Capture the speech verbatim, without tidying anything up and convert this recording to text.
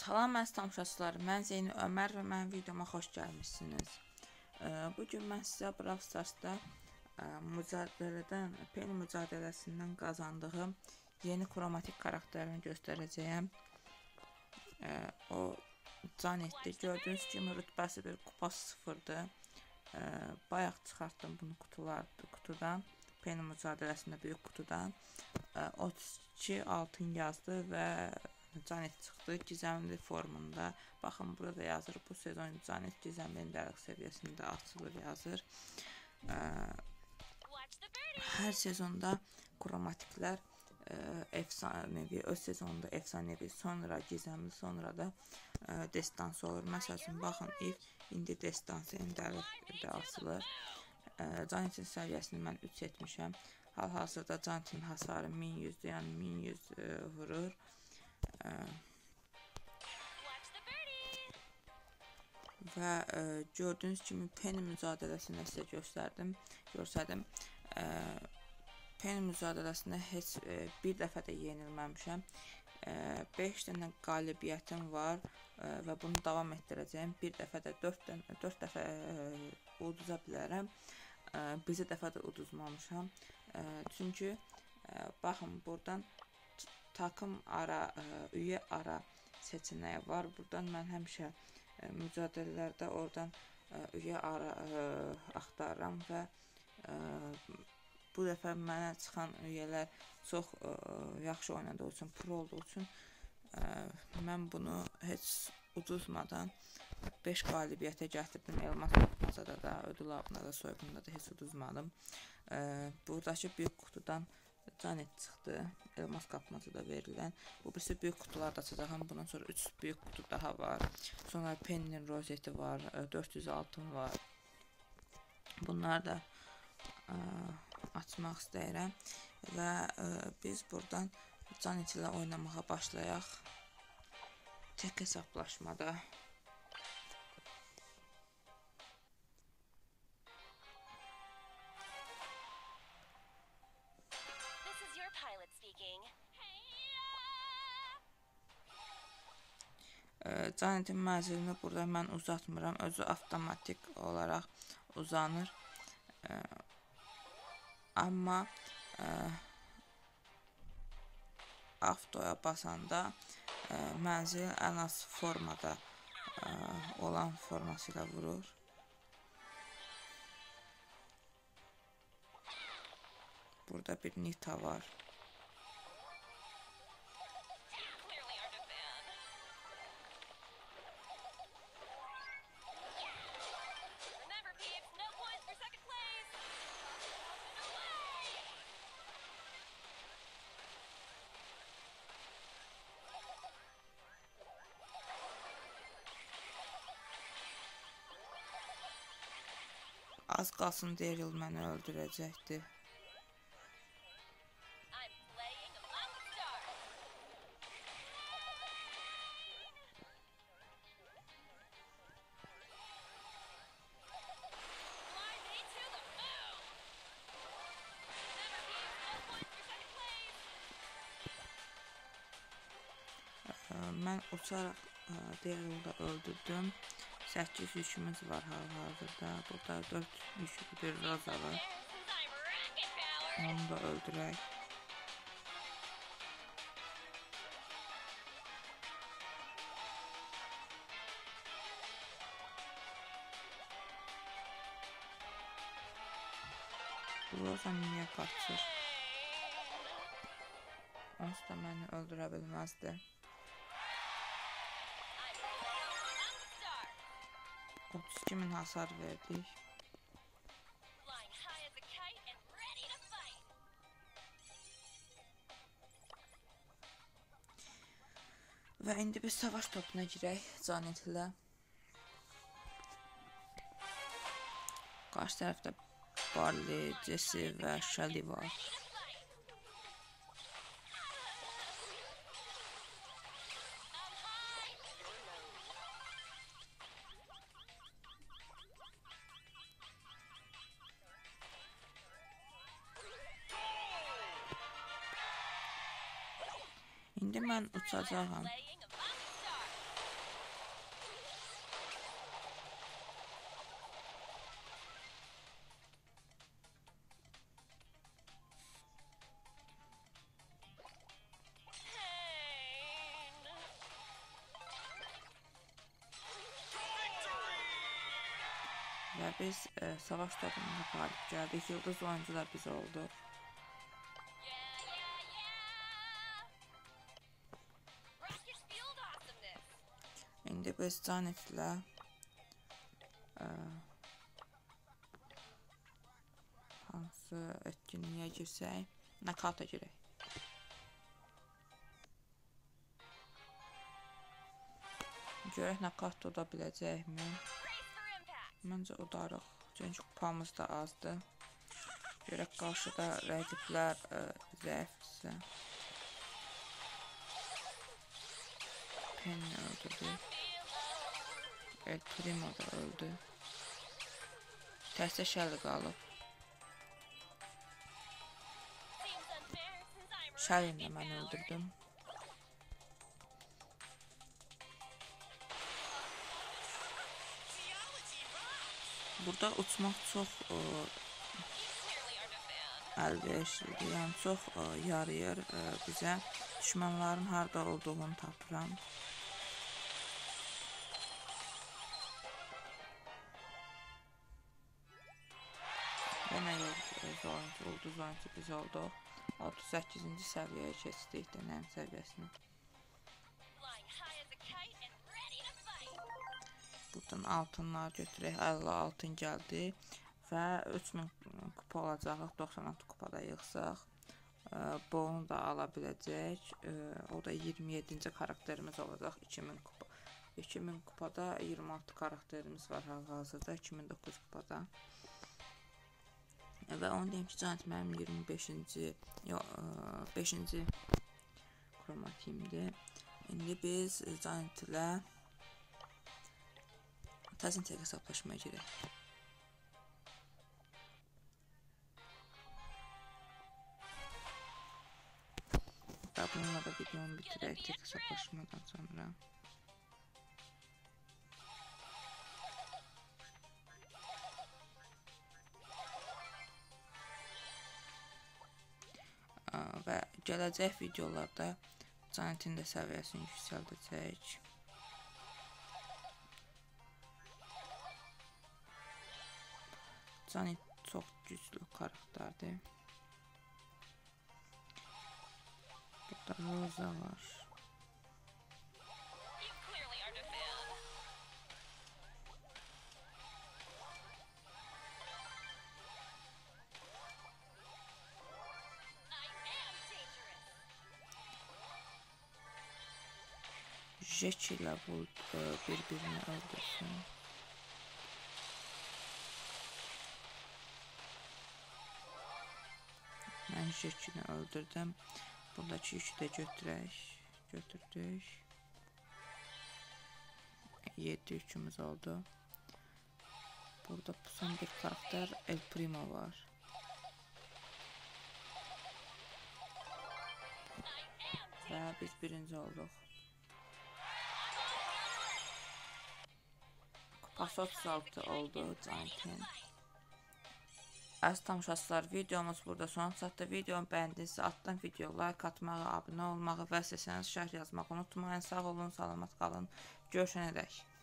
Salam əziz tamaşaçılar, mən Zeyni Ömər və mənim videoma xoş gəlmişsiniz. Bugün mən sizə Brawl Stars'da mücadilədən, Penny mücadeləsindən qazandığım yeni kromatik karakterini göstərəcəyəm. O Janet'dir. Gördüyünüz kimi rütbəsi bir kupa sıfırdır. Bayaq çıxartdım bunu kutulardı, kutudan. Penny mücadeləsində böyük kutudan. otuz iki altın yazdı və Janet çıxdı gizəmli formunda. Baxın, burada yazır, bu sezon Janet gizəmlinin dəqiq səviyyəsində açılır yazır. Hər sezonda kromatiklər efsanevi, öz sezonunda efsanevi, sonra gizəmli, sonra da destansı olur. Məsəl üçün, baxın, ilk indi destansiyanın dəqiqdə açılır. Janetin səviyyəsini mən üç etmişəm. Hal-hazırda Janetin hasarı min yüzdür, yəni min yüz vurur. Və e, gördüyünüz kimi Penny mücadeləsində sizə göstərdim, göstərdim. E, Penny mücadeləsində heç e, bir dəfə də yenilməmişəm. beş dənə qalibiyyətim var e, və bunu davam etdirəcəyim. Bir dəfə də dörd dəfə e, uduza bilərəm. E, bircə dəfə də uduzmamışam. E, çünki e, baxın, buradan takım ara, üyə ara seçeneği var. Buradan mən həmişə mücadilələrdə oradan üyə ara axtarıram və bu dəfə mənə çıxan üyələr çox yaxşı oynadığı üçün, pro olduğu üçün mən bunu heç uduzmadan beş qalibiyyətə gətirdim. Elmas qapmacada da, ödül avında da, soygunda da heç uduzmadım. Buradakı büyük kutudan Janet çıxdı, elmas qapmacada verilən. Bu birisi büyük kutularda açacağım. Bundan sonra üç büyük kutu daha var. Sonra Penny'nin rozeti var, dörd yüz altın var. Bunları da ə, açmaq istəyirəm. Və ə, biz buradan Janet ilə oynamağa başlayaq. Tək hesablaşmada. Janetin mənzilini burada mən uzatmıram. Özü avtomatik olaraq uzanır. E, amma e, avtoya basanda e, mənzil ən az formada e, olan formasıyla vurur. Burada bir Nita var. Az qalsın Daryl məni öldürəcəkdi. Mən uçaraq Daryl'da öldürdüm. səkkiz yükümüz var hal-hazırda. Burada dörd yüklü bir Roza var. Onu da öldürək. Roza niyə qaçır? Onsuz da məni öldürə bilməzdi. otuz iki min hasar verdik. Və indi biz savaş topuna girək Janet ilə. Qarşı tərəfdə Barley, Jesse və Shelly var. İndi mən uçacağım. Və biz e, savaş stadionuna qalib gəldik. Yıldız oyuncular biz olduq. İndi biz Janet'lə e, hansı etkinliyə girsək, nakata girək. Görək nakatda oda biləcəkmi? Məncə udarıq, çünki kupamız da azdır. Görək qarşıda rəqiblər e, zəifdirsə. Penny öldürdü. El Primo da öldü. Təhsə Shelly qalıb. Shelly'ni də mən öldürdüm. Burada uçmaq çox e, əlverişlidir, yəni çox e, yarayır e, bizə. Düşmənlərin harda olduğunu tapıram. Yenə oyuncu, ulduz oyuncu biz olduq. otuz səkkizinci səviyyəyə keçdik, denəyim səviyyəsini. Buradan altınlar götürək, əlli altın gəldi və üç min kupa olacaq, doxsan altı kupada yığsaq. Bunu da ala biləcək, o da iyirmi yeddinci karakterimiz olacaq, iki min kupa. iki min kupada iyirmi altı karakterimiz var hal-hazırda, iki min doqquz kupada. Və onu deyim ki, Janet mənim iyirmi beşinci beşinci kromatimdir. İndi biz Janet ilə Tazintek hesaplaşmaya girək. Və bununla da videomu bitirək tek hesaplaşmadan sonra. Və gələcək videolarda Janet'in də səviyyəsini yüksəldəcək. Janet çox güclü karakterdir. Burada Rosa var. Jack ile bu birbirini öldürsün. Mən Jack'ini öldürdüm. Buradakı yükü də götürək. Götürdük. yeddi yükümüz oldu. Burada son bir karakter El Primo var. Və biz birinci olduq. Kupası otuz altı oldu Janet'in. Əziz tamaşaçılar, videomuz burada son çatdı. Videomu bəyəndinizsə altdan video like atmağı, abunə olmağı və istəsəniz şərh yazmağı unutmayın. Sağ olun, salamat qalın. Görüşənədək.